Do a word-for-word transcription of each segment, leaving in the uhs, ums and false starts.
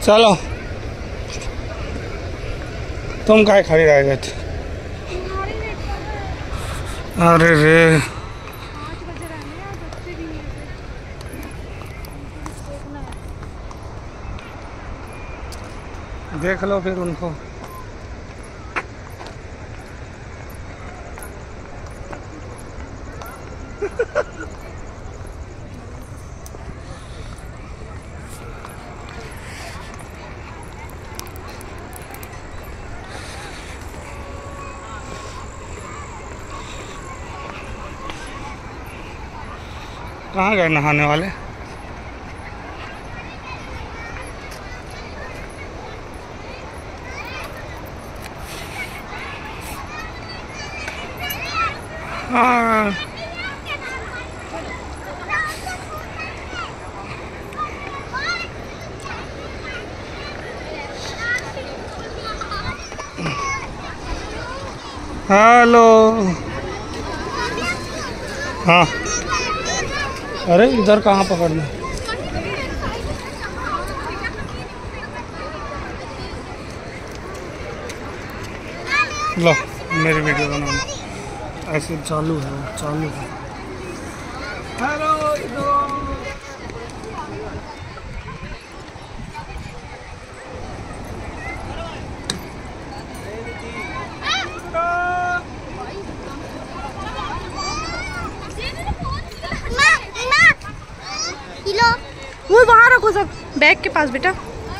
चलो तुम काहे खड़ी रह गए थे? अरे रे देख लो फिर उनको। कहाँ गए नहाने वाले? हाँ हेलो। हाँ अरे इधर कहाँ पकड़ना? लो मेरी वीडियो बनाना ऐसे चालू है चालू है। हेलो वो वहाँ रखो सब बैग के पास बेटा।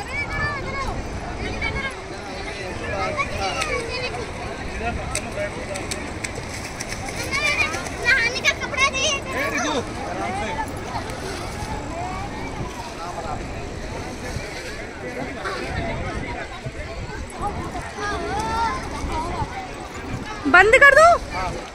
नहाने का कपड़ा चाहिए। बंद कर दो।